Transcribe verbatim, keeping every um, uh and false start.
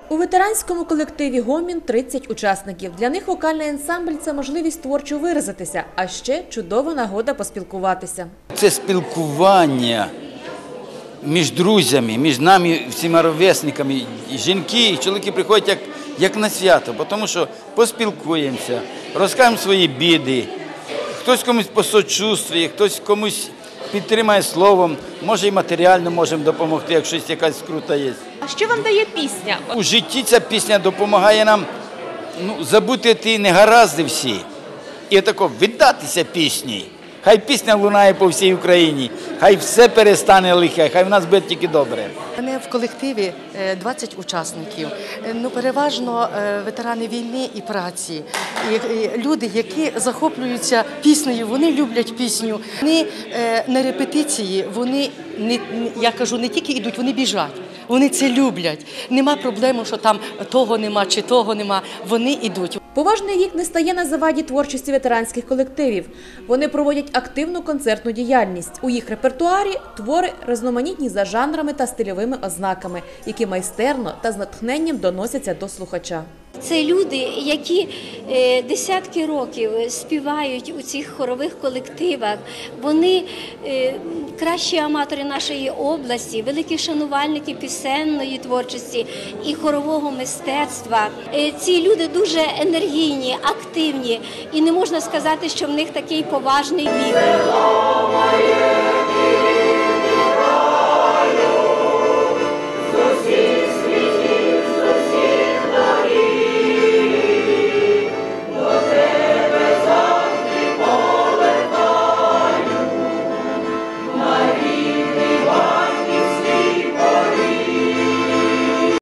У ветеранському колективі «Гомін» тридцять учасників. Для них вокальний ансамбль – це можливість творчо виразитися, а ще чудова нагода поспілкуватися. Це спілкування між друзями, між нами, всіма ровесниками. Жінки і чоловіки приходять як, як на свято, тому що поспілкуємося, розкажемо свої біди, хтось комусь посочувствує, хтось комусь підтримає словом, може і матеріально можемо допомогти, якщо якась скрута є. А що вам дає пісня? У житті ця пісня допомагає нам ну, забути ті негаразди всі і тако віддатися пісні. Хай пісня лунає по всій Україні, хай все перестане лихе, хай в нас буде тільки добре. У мене в колективі двадцять учасників, ну, переважно ветерани війни і праці. І люди, які захоплюються піснею, вони люблять пісню. Вони на репетиції, вони, не, я кажу, не тільки йдуть, вони біжать. Вони це люблять. Нема проблеми, що там того нема чи того нема. Вони йдуть. Поважний вік не стає на заваді творчості ветеранських колективів. Вони проводять активну концертну діяльність. У їх репертуарі – твори різноманітні за жанрами та стильовими ознаками, які майстерно та з натхненням доносяться до слухача. Це люди, які десятки років співають у цих хорових колективах. Вони кращі аматори нашої області, великі шанувальники пісенної творчості і хорового мистецтва. Ці люди дуже енергійні, активні, і не можна сказати, що в них такий поважний вік.